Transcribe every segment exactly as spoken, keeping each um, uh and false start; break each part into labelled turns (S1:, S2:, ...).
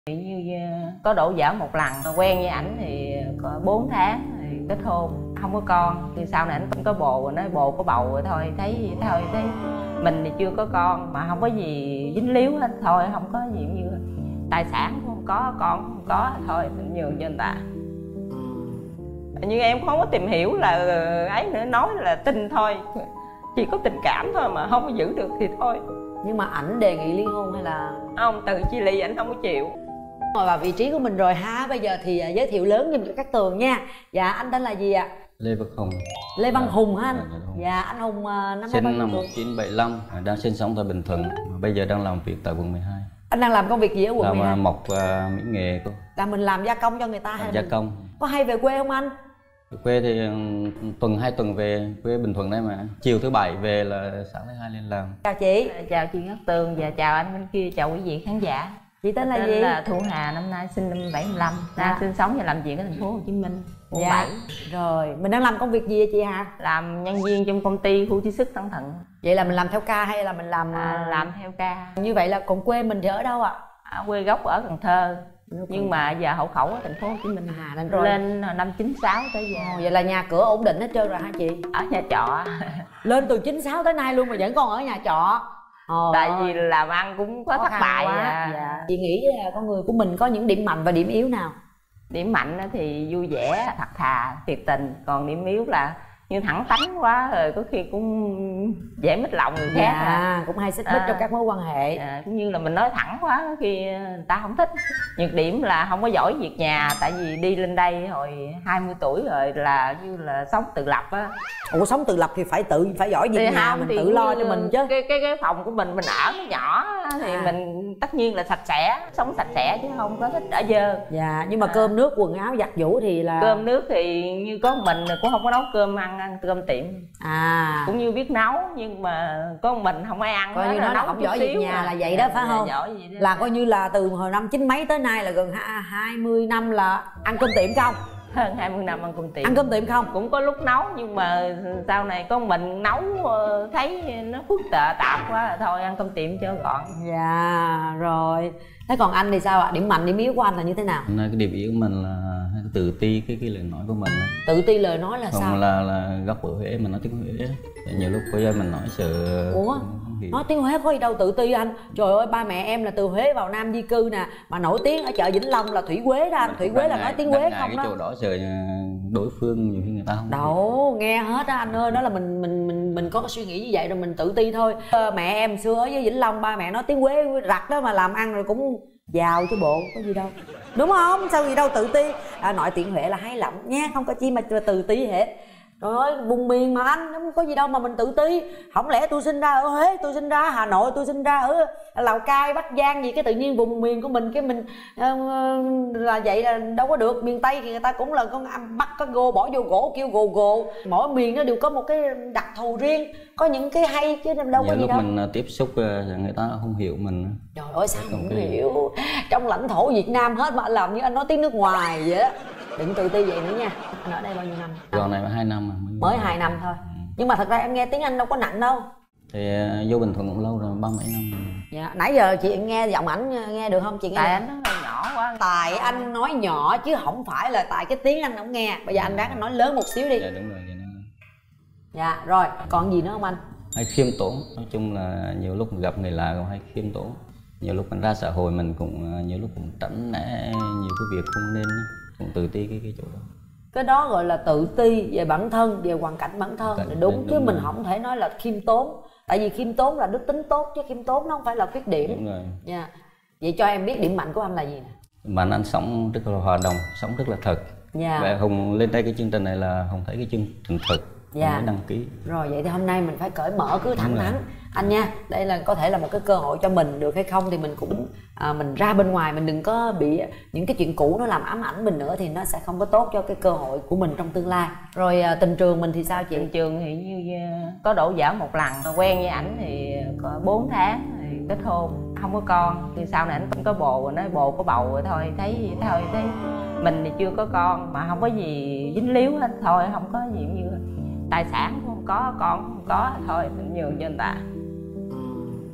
S1: Như có đổ vỡ một lần, quen với ảnh thì có bốn tháng thì kết hôn, không có con. Thì sau này ảnh cũng có bồ rồi, nói bồ có bầu rồi thôi, thấy gì thôi, thấy mình thì chưa có con mà không có gì dính líu hết, thôi không có gì như tài sản cũng không có, con không có, thôi mình nhường cho người ta. Nhưng em không có tìm hiểu là ấy nữa, nói là tin thôi, chỉ có tình cảm thôi mà không có giữ được thì thôi.
S2: Nhưng mà ảnh đề nghị ly hôn hay là
S1: không, từ chia ly ảnh không có chịu.
S2: Ngồi vào vị trí của mình rồi ha. Bây giờ thì giới thiệu lớn giùm cho các Tường nha. Dạ, anh tên là gì ạ?
S3: Lê Văn Hùng.
S2: Lê Văn
S3: dạ,
S2: Hùng hả anh?
S3: Dạ, dạ,
S2: dạ anh Hùng năm
S3: sinh năm một nghìn chín trăm bảy mươi lăm, đang sinh sống tại Bình Thuận, bây giờ đang làm việc tại quận mười hai.
S2: Anh đang làm công việc gì ở quận
S3: làm
S2: mười hai?
S3: mộc và mỹ nghệ cô.
S2: Là mình làm gia công cho người ta hay
S3: làm gia
S2: mình...
S3: công.
S2: Có hay về quê không anh?
S3: Quê thì tuần hai tuần về quê Bình Thuận đây mà. Chiều thứ bảy về là sáng thứ hai lên làm.
S2: Chào chị.
S1: Chào chị Ngát Tường và chào anh bên kia, chào quý vị khán giả.
S2: Chị tên là
S1: tên
S2: gì?
S1: là Thu Hà, năm nay sinh năm bảy mươi lăm, đang dạ. sinh sống và làm việc ở thành phố Hồ Chí Minh, quận
S2: dạ.
S1: bảy.
S2: Rồi, mình đang làm công việc gì vậy chị Hà?
S1: Làm nhân viên trong công ty khu chế xuất Tân Thuận.
S2: Vậy là mình làm theo ca hay là mình làm
S1: à, làm theo ca?
S2: Như vậy là còn quê mình thì ở đâu ạ?
S1: À, quê gốc ở Cần Thơ. Nhưng mà giờ hộ khẩu ở thành phố Hồ Chí Minh.
S2: À, nên rồi.
S1: Lên năm chín sáu tới giờ.
S2: Ồ, vậy là nhà cửa ổn định hết trơn rồi hả chị?
S1: Ở nhà trọ.
S2: Lên từ chín sáu tới nay luôn mà vẫn còn ở nhà trọ. Ồ,
S1: tại vì làm ăn cũng có thất bại.
S2: À. Dạ. Chị nghĩ là con người của mình có những điểm mạnh và điểm yếu nào?
S1: Điểm mạnh thì vui vẻ, thật thà, thiệt tình. Còn điểm yếu là như thẳng tánh quá rồi có khi cũng dễ mít lòng người khác.
S2: Dạ,
S1: à.
S2: cũng hay xích mích à, trong các mối quan hệ.
S1: À, cũng như là mình nói thẳng quá có khi người ta không thích. Nhược điểm là không có giỏi việc nhà, tại vì đi lên đây hồi hai mươi tuổi rồi là như là sống tự lập á.
S2: Ủa sống tự lập thì phải tự phải giỏi việc thì nhà, mình tự lo cho mình chứ.
S1: Cái cái cái phòng của mình mình ở nó nhỏ thì à. mình tất nhiên là sạch sẽ, sống sạch sẽ chứ không có thích ở dơ.
S2: Dạ, nhưng mà
S1: à.
S2: cơm nước quần áo giặt giũ thì là
S1: cơm nước thì như có mình cũng không có nấu cơm ăn, ăn cơm tiệm. À, cũng như biết nấu nhưng mà có mình không ai ăn.
S2: Coi như nó
S1: nấu
S2: không giỏi việc nhà
S1: à.
S2: là vậy đó phải không?
S1: Giỏi vậy đó.
S2: Là coi như là từ hồi năm chín mấy tới nay là gần hai mươi năm là ăn cơm tiệm không?
S1: Hơn hai mươi năm ăn cơm tiệm.
S2: Ăn cơm tiệm không?
S1: Cũng có lúc nấu nhưng mà sau này con mình nấu thấy nó phức tạp tạp quá là thôi ăn cơm tiệm cho gọn.
S2: Dạ rồi. Thế còn anh thì sao ạ? Điểm mạnh điểm yếu của anh là như thế nào?
S3: Cái điểm yếu của mình là tự ti cái cái lời nói của mình.
S2: Tự ti lời nói là
S3: không
S2: sao?
S3: là là gốc ở Huế mình nói tiếng Huế. Nhiều lúc bây giờ mình nói sợ.
S2: Ủa? Nói tiếng Huế có gì đâu tự ti anh. Trời ơi, ba mẹ em là từ Huế vào Nam di cư nè, mà nổi tiếng ở chợ Vĩnh Long là Thủy Quế đó anh. Thủy Quế là nói tiếng Huế không
S3: cái
S2: đó.
S3: chỗ đó sợ đối phương nhiều khi người ta không
S2: đâu nghe hết á anh ơi. Đó là mình mình mình mình có cái suy nghĩ như vậy rồi mình tự ti thôi. Mẹ em xưa ở với Vĩnh Long ba mẹ nói tiếng Huế rặt đó mà làm ăn rồi cũng giàu chứ bộ, có gì đâu, đúng không? Sao gì đâu tự ti. À, nói tiếng Huế là hay lắm nha, không có chi mà tự ti hết. Trời ơi, vùng miền mà anh, không có gì đâu mà mình tự ti. Không lẽ tôi sinh ra ở Huế, tôi sinh ra ở Hà Nội, tôi sinh ra ở Lào Cai, Bắc Giang gì cái tự nhiên vùng miền của mình cái mình uh, là vậy là đâu có được. Miền Tây thì người ta cũng là con bắt có gô bỏ vô gỗ kêu gồ gồ. Mỗi miền nó đều có một cái đặc thù riêng, có những cái hay chứ đâu
S3: nhiều
S2: có gì
S3: lúc
S2: đâu.
S3: Mình tiếp xúc người ta không hiểu mình.
S2: Trời ơi sao không cái... hiểu. Trong lãnh thổ Việt Nam hết mà anh làm như anh nói tiếng nước ngoài vậy á. Đừng tự ti vậy nữa nha. Anh ở đây bao nhiêu năm?
S3: Giờ này hai năm mà.
S2: Mới hai năm thôi. Ừ. Nhưng mà thật ra em nghe tiếng Anh đâu có nặng đâu.
S3: Thì vô Bình Thuận cũng lâu rồi, ba mấy năm rồi.
S2: Dạ, nãy giờ chị nghe giọng ảnh nghe được không chị? Nghe
S1: tại anh nói nhỏ quá.
S2: Tại anh nói nhỏ chứ không phải là tại cái tiếng anh không nghe. Bây giờ anh ráng nói lớn một xíu đi.
S3: Dạ đúng rồi. Dạ, đúng rồi.
S2: Dạ rồi, còn gì nữa không anh?
S3: Hay khiêm tốn, nói chung là nhiều lúc gặp người lạ cũng hay khiêm tốn. Nhiều lúc mình ra xã hội mình cũng nhiều lúc cũng tránh né nhiều cái việc không nên, cũng tự ti cái cái chỗ đó.
S2: Cái đó gọi là tự ti về bản thân, về hoàn cảnh bản thân. Cảnh, đúng, đúng chứ đúng mình rồi. Không thể nói là khiêm tốn. Tại vì khiêm tốn là đức tính tốt chứ khiêm tốn nó không phải là khuyết điểm.
S3: Đúng rồi.
S2: Dạ. Vậy cho em biết điểm mạnh của anh là gì nè?
S3: Mà anh sống rất là hòa đồng, sống rất là thật. Dạ. Và Hùng lên đây cái chương trình này là Hùng thấy cái chương trình thật. Dạ. Mới đăng ký.
S2: Rồi vậy thì hôm nay mình phải cởi mở cứ thẳng thắn anh nha. Đây là có thể là một cái cơ hội cho mình, được hay không thì mình cũng à, mình ra bên ngoài mình đừng có bị những cái chuyện cũ nó làm ám ảnh mình nữa thì nó sẽ không có tốt cho cái cơ hội của mình trong tương lai. Rồi à, tình trường mình thì sao chị?
S1: Tình trường thì như có đổ vỡ một lần, quen với ảnh thì có bốn tháng thì kết hôn, không có con. Thì sau này ảnh cũng có bồ rồi, nói bồ có bầu rồi thôi, thấy gì thôi, thấy mình thì chưa có con mà không có gì dính líu hết, thôi không có gì như tài sản cũng không có, con không có, thôi mình nhường cho người ta.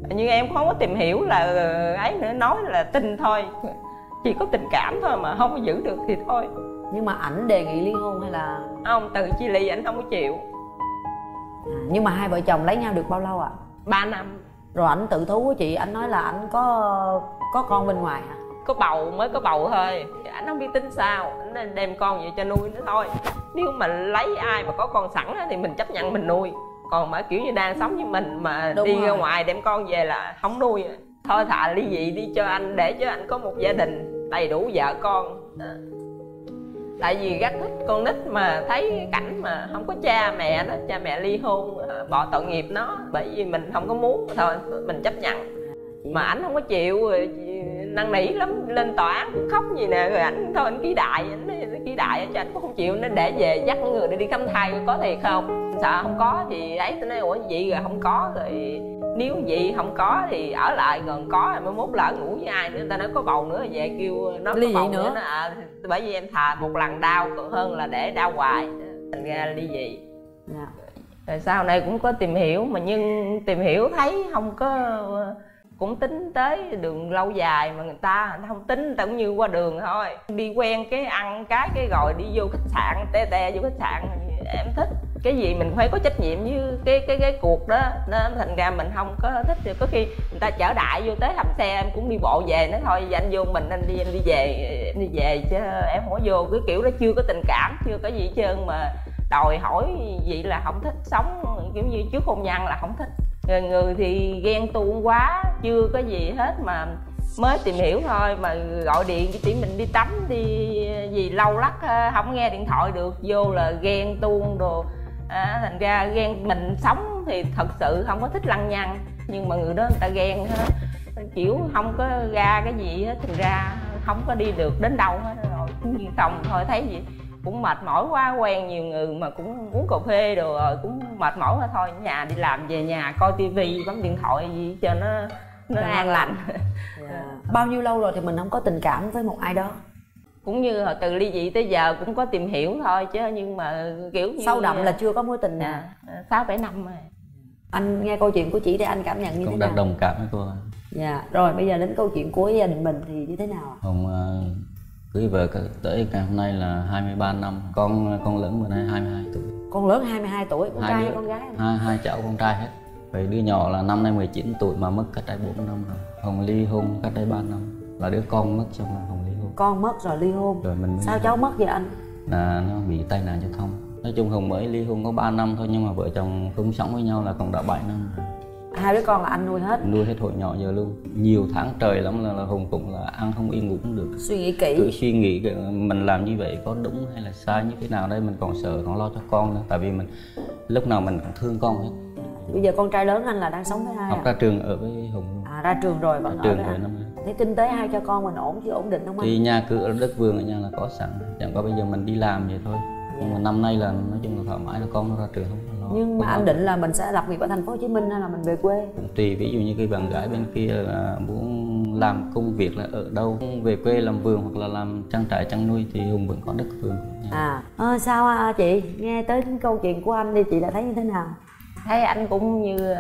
S1: nhưng em không có tìm hiểu là ấy nữa, nói là tin thôi, chỉ có tình cảm thôi mà không có giữ được thì thôi.
S2: Nhưng mà ảnh đề nghị ly hôn hay là
S1: không, từ chia ly ảnh không có chịu.
S2: À, nhưng mà hai vợ chồng lấy nhau được bao lâu ạ? À?
S1: ba năm.
S2: Rồi ảnh tự thú của chị, anh nói là ảnh có có con bên ngoài hả?
S1: Có bầu, mới có bầu thôi. Anh không biết tính sao, anh nên đem con về cho nuôi nữa thôi. Nếu mà lấy ai mà có con sẵn thì mình chấp nhận mình nuôi. Còn mà kiểu như đang sống với mình mà Đúng đi rồi. ra ngoài đem con về là không nuôi. Thôi thà ly dị đi cho anh, để cho anh có một gia đình đầy đủ vợ con. Tại vì rất thích con nít mà thấy cảnh mà không có cha mẹ đó, cha mẹ ly hôn bỏ tội nghiệp nó, bởi vì mình không có muốn thôi mình chấp nhận. Mà ảnh không có chịu, năn nỉ lắm, lên tòa án cũng khóc gì nè, rồi ảnh thôi anh ký đại, ảnh ký đại cho anh cũng không chịu, nó để về dắt người để đi khám thai có thiệt không, sợ không có thì ấy, tôi nói ủa vậy rồi không có rồi nếu vậy không có thì ở lại, còn có rồi mới mốt lỡ ngủ với ai nữa, người ta nói có bầu nữa về kêu nó có bầu nữa, nữa nó, à, bởi vì em thà một lần đau còn hơn là để đau hoài, thành ra ly dị. Yeah. Rồi sau này cũng có tìm hiểu mà nhưng tìm hiểu thấy không có, cũng tính tới đường lâu dài mà người ta không tính, người ta cũng như qua đường thôi, đi quen cái ăn cái cái rồi đi vô khách sạn te te vô khách sạn. Em thích cái gì mình phải có trách nhiệm với cái cái cái cuộc đó, nên thành ra mình không có thích. Thì có khi người ta chở đại vô tới hầm xe em cũng đi bộ về, nói thôi anh vô mình anh đi anh đi về anh đi về chứ em không có vô cái kiểu đó, chưa có tình cảm chưa có gì hết trơn mà đòi hỏi vậy là không thích. Sống kiểu như trước hôn nhân là không thích. Người, người thì ghen tuông quá, chưa có gì hết mà mới tìm hiểu thôi mà gọi điện chỉ mình đi tắm đi gì lâu lắc không nghe điện thoại được, vô là ghen tuông đồ. À, thành ra ghen mình sống thì thật sự không có thích lăng nhăng, nhưng mà người đó người ta ghen kiểu không có ra cái gì hết, thành ra không có đi được đến đâu hết rồi. Không thôi thấy gì cũng mệt mỏi quá, quen nhiều người mà cũng uống cà phê đồ rồi cũng mệt mỏi quá, thôi nhà đi làm về nhà coi tivi bấm điện thoại gì cho nó nó an lành.
S2: Yeah. Bao nhiêu lâu rồi thì mình không có tình cảm với một ai đó?
S1: Cũng như hồi từ ly dị tới giờ cũng có tìm hiểu thôi chứ, nhưng mà kiểu như
S2: sâu đậm là chưa có mối tình nào.
S1: Sáu bảy năm rồi.
S2: Anh nghe câu chuyện của chị để anh cảm nhận như
S3: cũng
S2: thế nào?
S3: đã đồng cảm với cô.
S2: Dạ. Rồi bây giờ đến câu chuyện của gia đình mình thì như thế nào ạ?
S3: Hồng uh, cưới vợ tới ngày hôm nay là hai mươi ba năm, con con lớn bữa nay hai mươi hai tuổi.
S2: Con lớn hai mươi hai tuổi, con
S3: hai
S2: trai
S3: đứa,
S2: hay con gái?
S3: Hai, hai cháu con trai hết. Vậy đứa nhỏ là năm nay mười chín tuổi mà mất cách đây bốn năm rồi. Hồng ly hôn cách đây ba năm, là đứa con mất xong là Hồng ly hôn.
S2: Con mất rồi ly hôn.
S3: Rồi mình
S2: sao cháu mất vậy anh?
S3: Là nó bị tai nạn giao thông. Nói chung Hồng mới ly hôn có ba năm thôi, nhưng mà vợ chồng chung sống với nhau là còn đã bảy năm rồi.
S2: Hai đứa con là anh nuôi hết?
S3: Nuôi hết hồi nhỏ giờ luôn. Nhiều tháng trời lắm là, là Hồng cũng là ăn không yên ngủ không được.
S2: Suy nghĩ kỹ.
S3: Cứ suy nghĩ mình làm như vậy có đúng hay là sai như thế nào đây, mình còn sợ còn lo cho con nữa. Tại vì mình lúc nào mình cũng thương con hết.
S2: Bây giờ con trai lớn anh là đang sống với ai?
S3: Học ra trường ở với Hồng luôn.
S2: À ra trường rồi vẫn
S3: ra
S2: ở
S3: trường
S2: với
S3: rồi
S2: anh.
S3: năm nay.
S2: Thế kinh tế hai cho con mình ổn chứ, ổn định không anh?
S3: Thì nhà cửa ở đất vườn ở nhà là có sẵn, chẳng có bây giờ mình đi làm vậy thôi. Nhưng mà năm nay là nói chung là thoải mái, là con nó ra trường không có lo.
S2: Nhưng mà anh định là mình sẽ lập nghiệp ở thành phố Hồ Chí Minh hay là mình về quê?
S3: Cũng tùy, ví dụ như cái bạn gái bên kia là muốn làm công việc là ở đâu, về quê làm vườn hoặc là làm trang trại chăn nuôi thì Hùng vẫn có đất vườn.
S2: À, à sao à, chị nghe tới câu chuyện của anh đi, chị đã thấy như thế nào?
S1: Thấy anh cũng như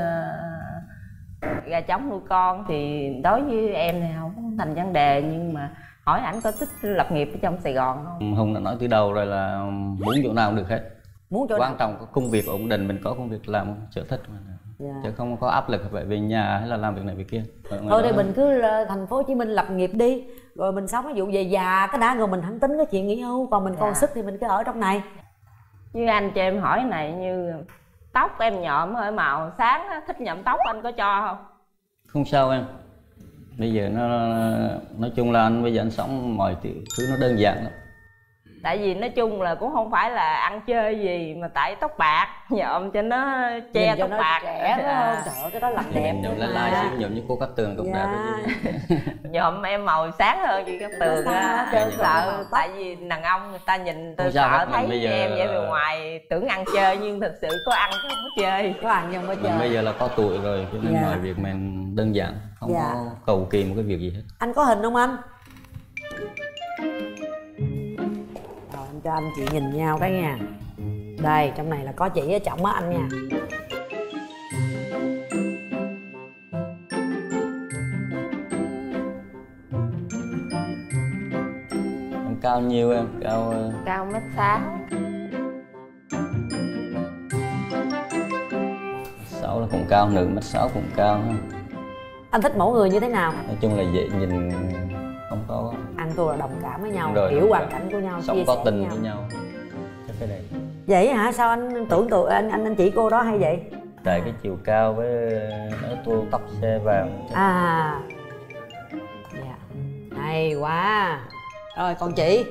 S1: uh, gà trống nuôi con, thì đối với em thì không thành vấn đề, nhưng mà hỏi ảnh có thích lập nghiệp ở trong Sài Gòn không?
S3: Hùng đã nói từ đầu rồi là muốn chỗ nào cũng được hết.
S2: Muốn chỗ
S3: quan
S2: nào?
S3: trọng có công việc ổn định, mình có công việc làm sở thích mà. Yeah. Chứ không có áp lực phải về nhà hay là làm việc này việc kia.
S2: Thôi thì mình cứ thành phố Hồ Chí Minh lập nghiệp đi, rồi mình sống ví dụ về già cái đã rồi mình hẳn tính cái chuyện nghỉ hưu, còn mình yeah. còn sức thì mình cứ ở trong này.
S1: Như anh cho em hỏi này, như tóc em nhuộm hơi màu sáng á, thích nhuộm tóc anh có cho không?
S3: Không sao em. Bây giờ nó nói chung là anh bây giờ anh sống mọi thứ nó đơn giản lắm.
S1: Tại vì nói chung là cũng không phải là ăn chơi gì, mà tại tóc bạc nhuộm cho nó che
S2: nhìn
S1: tóc
S2: cho
S1: bạc
S2: trẻ phải không? Trời ơi, cái đó làm đẹp.
S3: Nhuộm lá lai xíu, nhuộm như cô Cát Tường cũng
S2: yeah.
S3: đẹp.
S1: Nhuộm em màu sáng hơn chị Cát Tường á, sợ tại vì đàn ông người ta nhìn tôi sợ thấy giờ... em vậy bề ngoài tưởng ăn chơi nhưng thực sự có ăn chứ không có chơi.
S2: Có ăn nhưng không có chơi.
S3: Mình bây giờ là có tuổi rồi cho nên yeah. mọi việc mình đơn giản, không yeah. có cầu kỳ một cái việc gì hết.
S2: Anh có hình không anh? Rồi anh cho anh chị nhìn nhau cái nha. Đây, trong này là có chị ở trọng á anh nha.
S3: cao nhiều em, cao
S1: cao mét sáu.
S3: sáu là cũng cao, nữ mét sáu cũng cao ha.
S2: Anh thích mẫu người như thế nào?
S3: Nói chung là dễ nhìn, không có
S2: Ăn thua là đồng cảm với nhau,
S3: rồi,
S2: hiểu hoàn cảnh của nhau,
S3: sống
S2: chia
S3: có
S2: sẻ
S3: tình
S2: với nhau.
S3: với nhau. Chắc cái này.
S2: Vậy hả? Sao anh tưởng tượng anh anh anh chị cô đó hay vậy?
S3: Tại cái chiều cao với nó tua tóc xe vàng.
S2: À, dạ, hay quá. Rồi còn chị?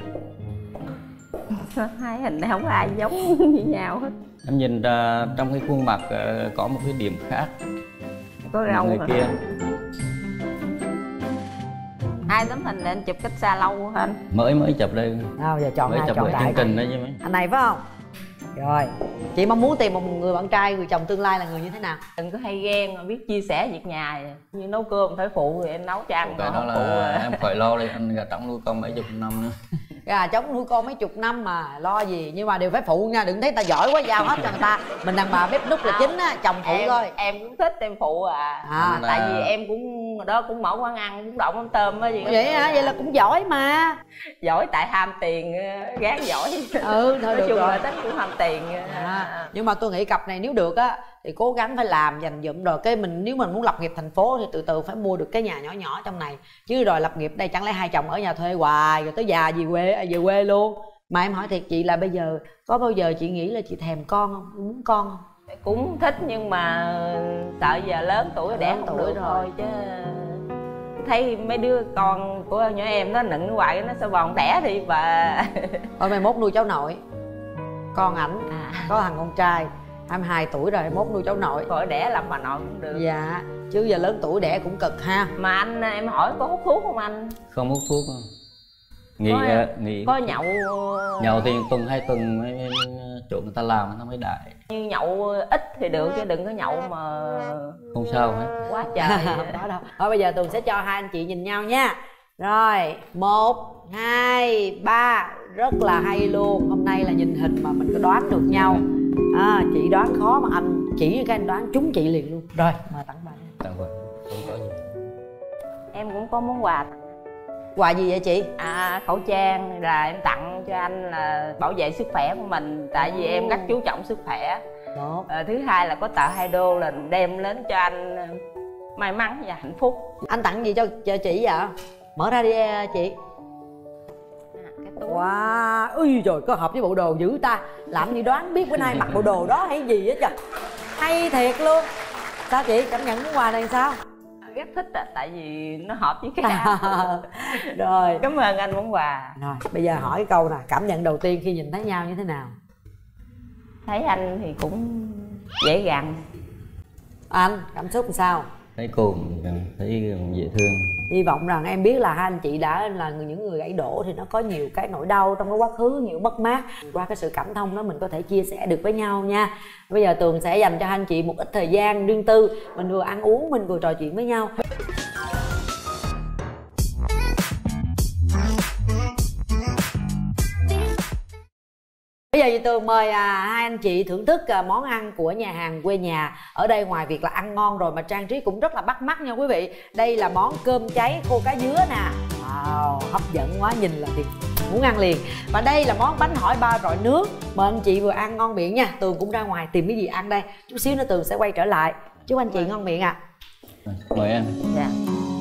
S1: Hai hình này không có ai giống như nhau hết.
S3: Em nhìn ra trong cái khuôn mặt uh, có một cái điểm khác.
S1: Có râu
S3: người
S1: hả?
S3: kia.
S1: Hai tấm hình này anh chụp cách xa lâu hả anh?
S3: Mới mới chụp đây.
S2: Nào giờ chọn
S3: Mới
S2: hai,
S3: chụp
S2: chọn
S3: ở
S2: đại
S3: chương trình
S2: này.
S3: đó chứ mấy.
S2: Anh này phải không? Rồi, chị mong muốn tìm một người bạn trai, người chồng tương lai là người như thế nào?
S1: Đừng có hay ghen mà biết chia sẻ việc nhà vậy. Như nấu cơm phải phụ thì em nấu cho ăn.
S3: Cái đó
S1: không phụ
S3: là
S1: à.
S3: em khỏi lo đi, anh gà trống nuôi con mấy chục năm nữa.
S2: Gà trống nuôi con mấy chục năm mà lo gì, nhưng mà đều phải phụ nha, đừng thấy ta giỏi quá giao hết cho người ta. Mình đàn bà bếp núc là chính á, chồng phụ
S1: em,
S2: thôi.
S1: em cũng thích em phụ à,
S2: À.
S1: tại vì em cũng đó cũng mở quán ăn, cũng đậu mắm tôm á gì.
S2: Vậy hả? Vậy là cũng giỏi mà.
S1: Giỏi tại ham tiền, gán giỏi.
S2: Ừ thôi
S1: Nói
S2: được
S1: chung
S2: rồi.
S1: là tính cũng ham tiền.
S2: À, nhưng mà tôi nghĩ cặp này nếu được á thì cố gắng phải làm dành dụm, rồi cái mình nếu mình muốn lập nghiệp thành phố thì từ từ phải mua được cái nhà nhỏ nhỏ trong này, chứ rồi lập nghiệp đây chẳng lẽ hai chồng ở nhà thuê hoài rồi tới già về quê về quê luôn. Mà em hỏi thiệt chị là bây giờ có bao giờ chị nghĩ là chị thèm con không, muốn con không?
S1: Cũng thích nhưng mà sợ giờ lớn tuổi đẻ
S2: Lớn
S1: không
S2: tuổi
S1: được
S2: rồi.
S1: thôi chứ. Thấy mấy đứa con của nhỏ em nó nựng hoài nó sao bòn đẻ đi bà.
S2: Thôi mai mốt nuôi cháu nội, con ảnh
S1: À.
S2: có thằng con trai hai mươi hai tuổi rồi, mốt nuôi cháu nội.
S1: Khỏi đẻ làm bà nội cũng được.
S2: Dạ, chứ giờ lớn tuổi đẻ cũng cực ha.
S1: Mà anh em hỏi có hút thuốc không anh?
S3: Không hút thuốc không? Nghỉ
S1: Có,
S3: uh, nghỉ
S1: có nhậu.
S3: nhậu thì tuần hai tuần mới, mới chỗ người ta làm nó mới đại.
S1: Như nhậu ít thì được chứ đừng có nhậu mà
S3: Không sao hết.
S1: quá trời.
S2: Không có đâu. Thôi bây giờ Tường sẽ cho hai anh chị nhìn nhau nha. Rồi, một, hai, ba. Rất là hay luôn. Hôm nay là nhìn hình mà mình có đoán được nhau. À, chị đoán khó mà anh chỉ cái anh đoán trúng chị liền luôn. Rồi, mời tặng bà.
S3: Tặng quà, không có gì.
S1: Em cũng có món quà.
S2: Quà gì vậy chị?
S1: À, khẩu trang là em tặng cho anh là bảo vệ sức khỏe của mình. Tại vì em rất chú trọng sức khỏe.
S2: Tốt.
S1: À, thứ hai là có tờ hai đô là đem đến cho anh may mắn và hạnh phúc.
S2: Anh tặng gì cho, cho chị vậy? Mở ra đi chị.
S1: À, cái túi.
S2: Wow, ui trời, có hợp với bộ đồ dữ ta. Làm gì đoán biết bữa nay mặc bộ đồ đó hay gì á trời. Hay thiệt luôn. Sao chị, cảm nhận món quà này sao?
S1: Rất thích à, tại vì nó hợp với cái áo.
S2: Rồi.
S1: Cảm ơn anh món quà.
S2: Rồi, bây giờ hỏi câu nè, cảm nhận đầu tiên khi nhìn thấy nhau như thế nào?
S1: Thấy anh thì cũng dễ gần.
S2: Anh, cảm xúc làm sao?
S3: Thấy cô thấy dễ thương.
S2: Hy vọng rằng em biết là hai anh chị đã là người, những người gãy đổ thì nó có nhiều cái nỗi đau trong cái quá khứ, nhiều mất mát. Qua cái sự cảm thông đó mình có thể chia sẻ được với nhau nha. Bây giờ Tường sẽ dành cho hai anh chị một ít thời gian riêng tư. Mình vừa ăn uống, mình vừa trò chuyện với nhau. Bây giờ thì Tường mời à, hai anh chị thưởng thức à, món ăn của nhà hàng quê nhà. Ở đây ngoài việc là ăn ngon rồi mà trang trí cũng rất là bắt mắt nha quý vị. Đây là món cơm cháy khô cá dứa nè. Wow, hấp dẫn quá, nhìn là thì muốn ăn liền. Và đây là món bánh hỏi ba rọi nước. Mời anh chị vừa ăn ngon miệng nha. Tường cũng ra ngoài tìm cái gì ăn đây. Chút xíu nữa Tường sẽ quay trở lại. Chúc anh chị ngon miệng ạ.
S3: À. Mời em.
S1: Dạ.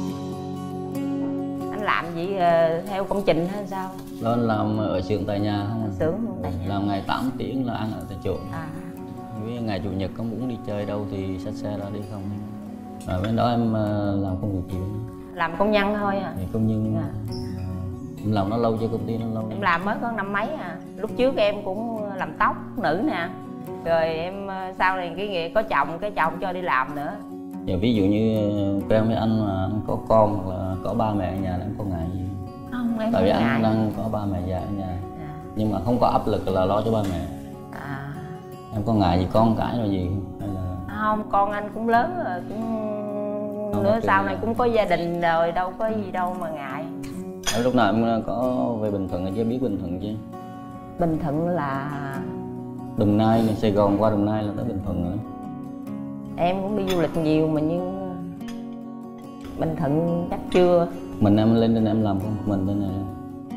S1: Anh làm gì uh, theo công trình hay sao?
S3: Đó làm ở xưởng tại nhà không?
S1: Xưởng luôn tại nhà.
S3: Làm ngày tám tiếng là ăn ở tại chỗ.
S1: À.
S3: Với ngày chủ nhật có muốn đi chơi đâu thì xách xe ra đi không. Ở bên đó em làm công việc gì?
S1: Làm công nhân thôi à.
S3: Thì công nhân.
S1: Dạ.
S3: Em làm nó lâu cho công ty nó lâu.
S1: Em làm mới có năm mấy à. Lúc trước em cũng làm tóc nữ nè. Rồi em sau này cái nghề có chồng, cái chồng cho đi làm nữa.
S3: Giờ ví dụ như quen với anh mà anh có con hoặc là có ba mẹ ở nhà là em có ngại gì?
S1: Không, em
S3: Tại vì
S1: không
S3: anh
S1: ngại.
S3: đang có ba mẹ già ở nhà.
S1: Dạ.
S3: Nhưng mà không có áp lực là lo cho ba mẹ.
S1: À.
S3: Em có ngại gì con cái rồi gì không? Hay là...
S1: Không, con anh cũng lớn rồi, cũng
S3: Không,
S1: nữa sau
S3: là-
S1: này cũng có gia đình rồi, đâu có gì đâu mà ngại.
S3: Em lúc nào em có về Bình Thuận chứ, biết Bình Thuận chứ?
S1: Bình Thuận là
S3: Đồng Nai, Sài Gòn qua Đồng Nai là tới Bình Thuận rồi.
S1: em cũng đi du lịch nhiều mà nhưng Bình Thuận chắc chưa.
S3: Mình em lên đây em làm không? Mình đây này.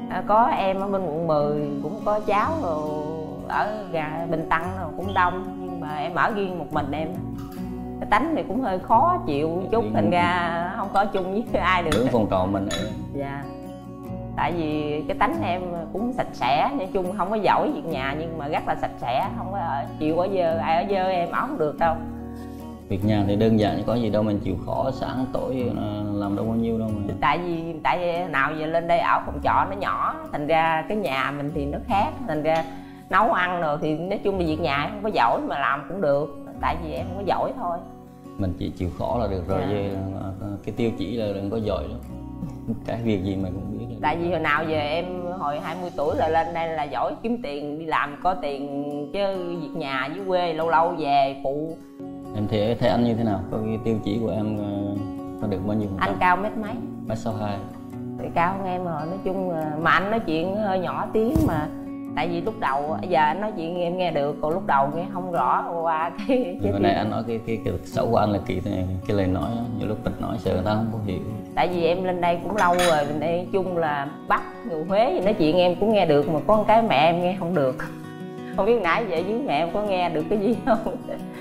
S1: À, có em ở bên quận mười cũng có cháu rồi ở gà Bình Tân rồi cũng đông, nhưng mà em ở riêng một mình em. Cái tánh này cũng hơi khó chịu chút, thành ra không có chung với ai được.
S3: Đứng phòng trọ mình ở.
S1: Dạ. Tại vì cái tánh em cũng sạch sẽ, nói chung không có giỏi việc nhà nhưng mà rất là sạch sẽ, không có chịu ở dơ, ai ở dơ em ở không được đâu.
S3: Việc nhà thì đơn giản, có gì đâu mình chịu khó, sáng tối làm đâu bao nhiêu đâu mà.
S1: Tại vì tại vì nào giờ lên đây ở phòng trọ nó nhỏ, thành ra cái nhà mình thì nó khác, thành ra nấu ăn rồi thì nói chung là việc nhà em không có giỏi mà làm cũng được, tại vì em không có giỏi thôi.
S3: Mình chỉ chịu khó là được rồi,
S1: Dạ.
S3: Về cái tiêu chỉ là đừng có giỏi lắm. Cái việc gì mình cũng biết.
S1: Tại vì hồi nào giờ em hồi hai mươi tuổi là lên đây là giỏi kiếm tiền, đi làm có tiền, chứ việc nhà dưới quê lâu lâu về phụ.
S3: Em thấy thấy anh như thế nào? Có cái tiêu chỉ của em có được bao nhiêu phần trăm?
S1: Anh cao mét mấy?
S3: Mét sáu hai.
S1: Thì cao hơn em rồi, nói chung mà anh nói chuyện hơi nhỏ tiếng mà. Tại vì lúc đầu giờ anh nói chuyện em nghe được, còn lúc đầu nghe không rõ qua cái cái
S3: Hồi nãy anh nói cái cái cái xấu của anh là kỳ cái, cái lời nói đó. Nhiều lúc mình nói sợ người ta không có hiểu.
S1: Tại vì em lên đây cũng lâu rồi, bên đây chung là Bắc người Huế thì nói chuyện em cũng nghe được, mà có một cái mẹ em nghe không được. Không biết nãy giờ dưới mẹ em có nghe được cái gì không?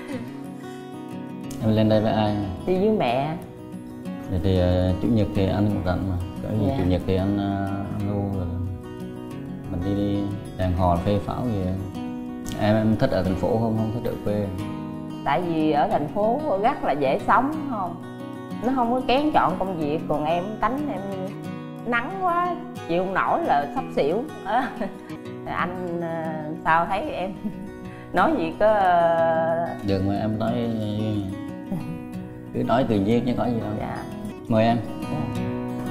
S3: Em lên đây với ai?
S1: Đi với mẹ.
S3: Thì, thì uh, chủ nhật thì anh cũng rảnh mà. Có gì
S1: Dạ.
S3: chủ nhật thì anh uh, alo rồi mình đi đi đàn hò phê pháo gì. Em em thích ở thành phố không? Không thích ở quê?
S1: Tại vì ở thành phố rất là dễ sống không? Nó không có kén chọn công việc, còn em tánh em nắng quá chịu không nổi là sắp xỉu. Anh sao thấy em nói gì có
S3: Được mà em nói cứ nói tự nhiên chứ có gì đâu.
S1: dạ.
S3: Mời em.
S1: Dạ.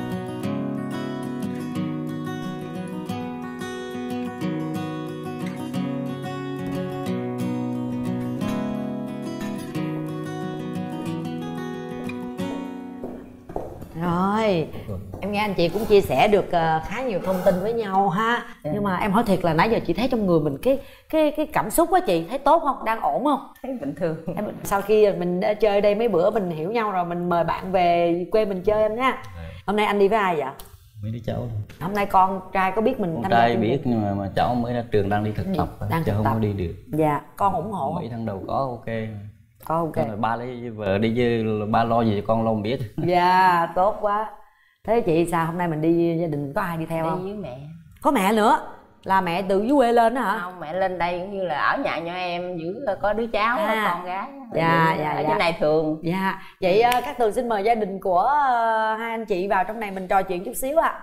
S2: Rồi, em nghe anh chị cũng chia sẻ được uh, khá nhiều thông tin với nhau ha.
S1: Ừ.
S2: Nhưng mà em hỏi thiệt là nãy giờ chị thấy trong người mình cái cái cái cảm xúc á chị thấy tốt không? Đang ổn không?
S1: Thấy bình thường.
S2: Em, sau khi mình đã chơi đây mấy bữa mình hiểu nhau rồi, mình mời bạn về quê mình chơi em nha. Hôm nay anh đi với ai vậy?
S3: Mấy đứa cháu.
S2: Hôm nay con trai có biết mình
S3: Con
S2: tham gia
S3: trai
S2: chương
S3: biết
S2: trình?
S3: nhưng mà, mà cháu mới ra trường đang đi thực tập
S2: Đang
S3: chứ
S2: thực
S3: không
S2: tập.
S3: có đi được.
S2: Dạ, con ủng hộ.
S3: Mấy tháng đầu có ok.
S2: Có ok.
S3: Con là ba lấy vợ đi chứ ba lo gì cho con lo không biết.
S2: Dạ, tốt quá. Thế chị sao hôm nay mình đi gia đình có ai đi theo
S1: Đi
S2: không?
S1: với mẹ.
S2: Có mẹ nữa. Là mẹ từ dưới quê lên đó hả?
S1: Không, mẹ lên đây cũng như là ở nhà nhỏ em, giữ có đứa cháu,
S2: À.
S1: có con gái.
S2: Dạ,
S1: Vậy
S2: dạ,
S1: ở
S2: dạ.
S1: trên này thường.
S2: Dạ, vậy uh, các Tường xin mời gia đình của uh, hai anh chị vào trong này mình trò chuyện chút xíu ạ. À.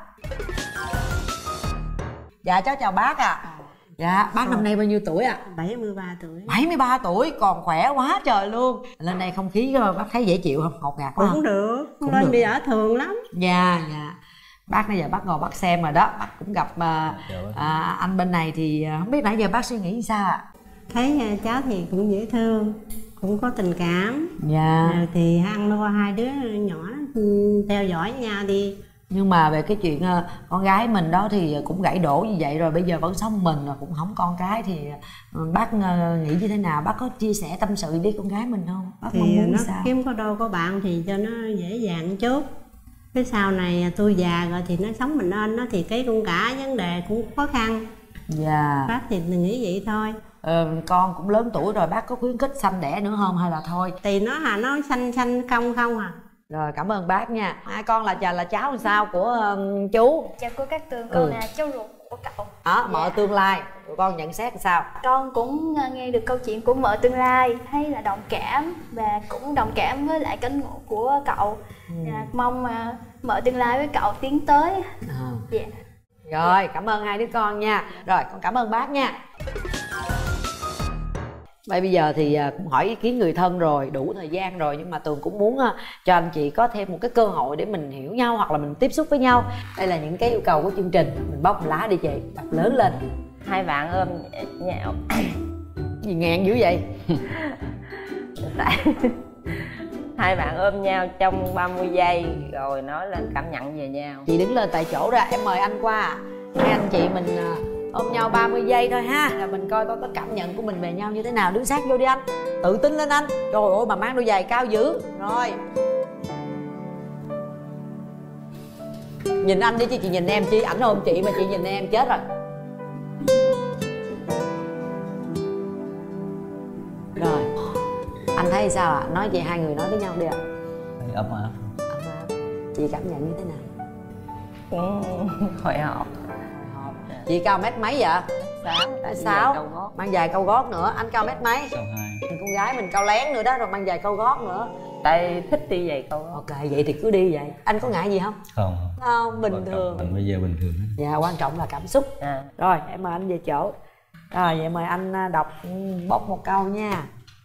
S2: Dạ cháu chào bác ạ. À. Dạ, bác năm nay bao nhiêu tuổi ạ? À?
S4: bảy mươi ba tuổi.
S2: bảy mươi ba tuổi, còn khỏe quá trời luôn. Lên đây không khí bác thấy dễ chịu không? Ngọt ngạt quá.
S4: Cũng được,
S2: Cũng
S4: lên
S2: được.
S4: đi ở thường lắm.
S2: Dạ, dạ. Bác nãy giờ bác ngồi bác xem rồi đó, bác cũng gặp uh, à, anh bên này thì uh, không biết nãy giờ bác suy nghĩ sao ạ? À?
S4: Thấy uh, cháu thì cũng dễ thương, cũng có tình cảm.
S2: Dạ.
S4: Rồi thì ăn lo hai đứa nhỏ ừ, theo dõi nhau đi.
S2: Nhưng mà về cái chuyện uh, con gái mình đó thì cũng gãy đổ như vậy rồi, bây giờ vẫn sống mình rồi cũng không con cái thì uh, bác uh, nghĩ như thế nào? Bác có chia sẻ tâm sự với con gái mình không? Bác
S4: Thì
S2: mong muốn
S4: nó
S2: sao?
S4: kiếm có đôi có bạn thì cho nó dễ dàng chút. Cái sau này tôi già rồi thì nó sống mình lên nó thì cái cũng cả vấn đề cũng khó khăn.
S2: Dạ.
S4: Bác thì nghĩ vậy thôi.
S2: Ờ, con cũng lớn tuổi rồi, bác có khuyến khích sanh đẻ nữa không hay là thôi?
S4: Thì nó là nó xanh xanh không không à.
S2: Rồi cảm ơn bác nha. Hai con là là cháu làm sao của um, chú?
S5: Chào cô Cát Tường, con
S2: Ừ.
S5: là cháu ruột của cậu.
S2: Đó, mợ
S5: Dạ.
S2: tương lai, tụi con nhận xét sao?
S5: Con cũng uh, nghe được câu chuyện của mợ tương lai, thấy là đồng cảm và cũng đồng cảm với lại cảnh ngộ của cậu.
S2: Ừ.
S5: Dạ, mong uh, mợ tương lai với cậu tiến tới.
S2: À.
S5: Dạ.
S2: Rồi, cảm ơn hai đứa con nha. Rồi, con cảm ơn bác nha. Vậy bây giờ thì à, cũng hỏi ý kiến người thân rồi, đủ thời gian rồi. Nhưng mà Tường cũng muốn à, cho anh chị có thêm một cái cơ hội để mình hiểu nhau hoặc là mình tiếp xúc với nhau. Đây là những cái yêu cầu của chương trình. Mình bóc một lá đi chị, đọc lớn lên.
S1: Hai bạn ôm nhau.
S2: Gì ngàn dữ vậy?
S1: Tại hai bạn ôm nhau trong ba mươi giây rồi nói lên cảm nhận về nhau.
S2: Chị đứng lên tại chỗ ra, em mời anh qua. Hai anh chị mình à, ôm nhau ba mươi giây thôi ha. Là mình coi coi có cảm nhận của mình về nhau như thế nào. Đứng sát vô đi anh. Tự tin lên anh. Trời ơi mà mang đôi giày cao dữ. Rồi. Nhìn anh đi chứ chị nhìn em chi, ảnh ôm chị mà chị nhìn em chết rồi. Rồi, anh thấy sao ạ? À? Nói chị hai người nói với nhau đi ạ.
S3: Thấy ấm áp.
S2: Ấm áp. Chị cảm nhận như thế nào?
S1: Cũng hồi hộp.
S2: Chị cao mét mấy vậy?
S1: Sáu.
S2: Sáu. Mang giày câu gót nữa. Anh cao mét mấy?
S3: Sáu hai.
S2: Con gái mình cao lén nữa đó, rồi mang giày câu gót nữa.
S1: Tại thích đi giày câu gót.
S2: Ok, vậy thì cứ đi vậy. Anh có ngại gì không?
S3: Không.
S2: Không, bình thường.
S3: Mình bây giờ bình thường.
S2: Dạ, quan trọng là cảm xúc.
S1: À.
S2: Rồi, em mời anh về chỗ. Rồi, vậy mời anh đọc bốc một câu nha.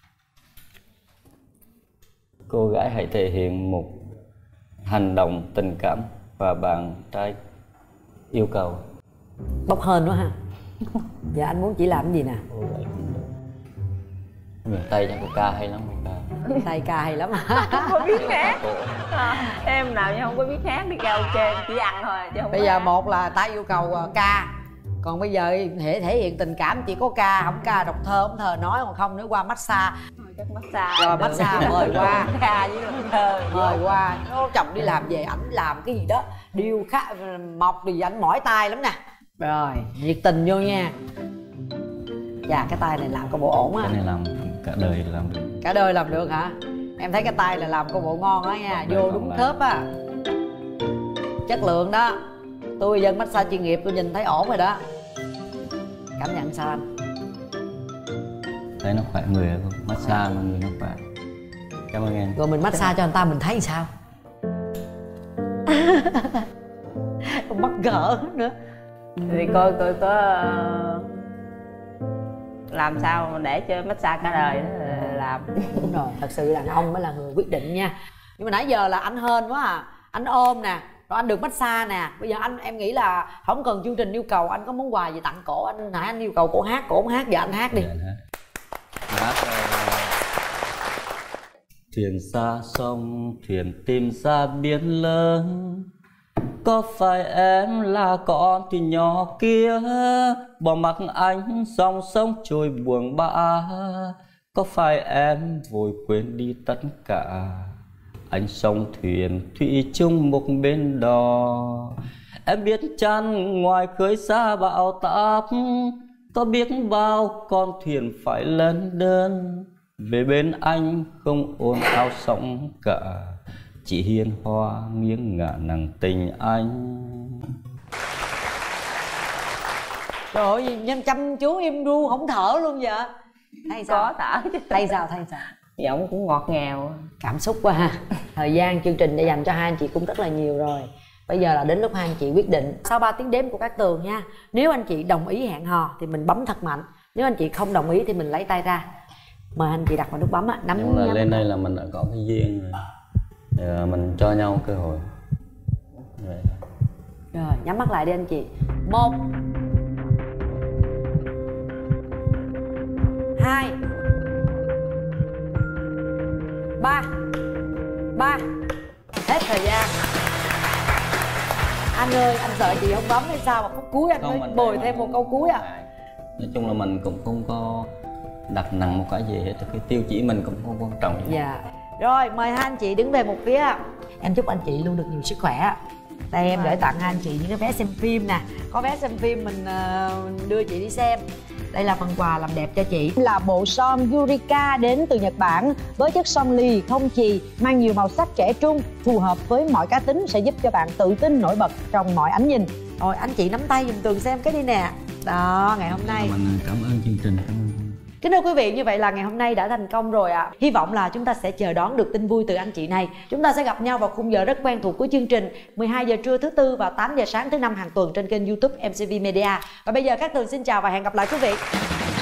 S3: Cô gái hãy thể hiện một hành động tình cảm và bạn trai yêu cầu.
S2: Bốc hên quá ha. Dạ, anh muốn chị làm cái gì nè?
S3: Cô gái miền Tây chắc cô ca hay lắm, cô ca.
S2: Tay ca hay lắm hả?
S1: Không có biết hát. À, em nào như không có biết hát đi karaoke chỉ ăn thôi chứ không.
S2: Bây giờ một là ta yêu cầu ca, còn bây giờ thể thể hiện tình cảm chỉ có ca, không ca đọc thơ không thờ nói, còn không nữa qua massage.
S1: Chắc massage.
S2: Rồi massage mời qua.
S1: Ca với làm thơ.
S2: Mời qua. Nó chồng đi làm về ảnh làm cái gì đó điêu khá mọc thì ảnh mỏi tay lắm nè. Rồi nhiệt tình vô nha. Dạ cái tay này làm có bộ ổn á.
S3: Cái này làm cả đời làm được.
S2: Cả đời làm được hả? Em thấy cái tay là làm có bộ ngon đó nha. Vô đúng khớp á. Chất lượng đó. Tôi dân massage chuyên nghiệp tôi nhìn thấy ổn rồi đó. Cảm nhận sao anh?
S3: Thấy nó khỏe người không? Massage mà người nó khỏe. Cảm ơn em.
S2: Rồi mình massage cho người ta mình thấy sao? Mắc gỡ nữa.
S1: Thì coi coi có làm sao mà để cho massage cả đời đó là làm.
S2: Đúng rồi, thật sự đàn ông mới là người quyết định nha. Nhưng mà nãy giờ là anh hên quá à. Anh ôm nè, rồi anh được massage nè. Bây giờ anh em nghĩ là không cần chương trình yêu cầu, anh có món quà gì tặng cổ anh? Nãy anh yêu cầu cổ hát, cổ không hát, giờ anh hát đi.
S3: Dạ, hát uh, thuyền xa sông, thuyền tìm ra biển lớn. Có phải em là con thuyền nhỏ kia bỏ mặc anh dòng sông trôi buồn bã? Có phải em vội quên đi tất cả anh sông thuyền thủy chung một bên đò? Em biết chăng ngoài khơi xa bão táp có biết bao con thuyền phải lênh đênh về bên anh không ồn ào sóng cả, chỉ hiên hoa nghiêng ngả nặng tình anh.
S2: Trời ơi, nhân chăm chú im ru không thở luôn vậy? Hay sao?
S1: Có thở chứ.
S2: Thay sao, thay sao?
S1: Giọng cũng ngọt ngào.
S2: Cảm xúc quá ha. Thời gian chương trình để dành cho hai anh chị cũng rất là nhiều rồi. Bây giờ là đến lúc hai anh chị quyết định. Sau ba tiếng đếm của các tường nha. Nếu anh chị đồng ý hẹn hò thì mình bấm thật mạnh. Nếu anh chị không đồng ý thì mình lấy tay ra. Mời anh chị đặt vào nút bấm á. Nắm
S3: Nhưng là
S2: nhắm.
S3: lên đây là mình đã có cái duyên rồi. Giờ mình cho nhau cơ hội. Rồi.
S2: Rồi, nhắm mắt lại đi anh chị. Một, hai, ba, ba. Hết thời gian. Anh ơi, anh sợ chị không bấm hay sao mà phút cuối anh
S3: Không,
S2: mới
S3: mình
S2: bồi
S3: thấy
S2: thêm
S3: mình
S2: một câu cuối à?
S3: Nói chung là mình cũng không có đặt nặng một cái gì hết, cái tiêu chỉ mình cũng không quan trọng.
S2: Dạ. Rồi, mời hai anh chị đứng về một phía. Em chúc anh chị luôn được nhiều sức khỏe. Đây em gửi tặng hai anh chị những cái vé xem phim nè. Có vé xem phim mình uh, đưa chị đi xem. Đây là phần quà làm đẹp cho chị. Là bộ son Yurika đến từ Nhật Bản với chất son lì không chì, mang nhiều màu sắc trẻ trung, phù hợp với mọi cá tính, sẽ giúp cho bạn tự tin nổi bật trong mọi ánh nhìn. Rồi anh chị nắm tay giùm Tường xem cái đi nè. Đó, ngày hôm nay
S3: Mình cảm ơn chương trình, cảm ơn.
S2: Kính thưa quý vị, như vậy là ngày hôm nay đã thành công rồi ạ. À. Hy vọng là chúng ta sẽ chờ đón được tin vui từ anh chị này. Chúng ta sẽ gặp nhau vào khung giờ rất quen thuộc của chương trình mười hai giờ trưa thứ tư và tám giờ sáng thứ năm hàng tuần trên kênh YouTube em xê vê Media. Và bây giờ các Tường xin chào và hẹn gặp lại quý vị.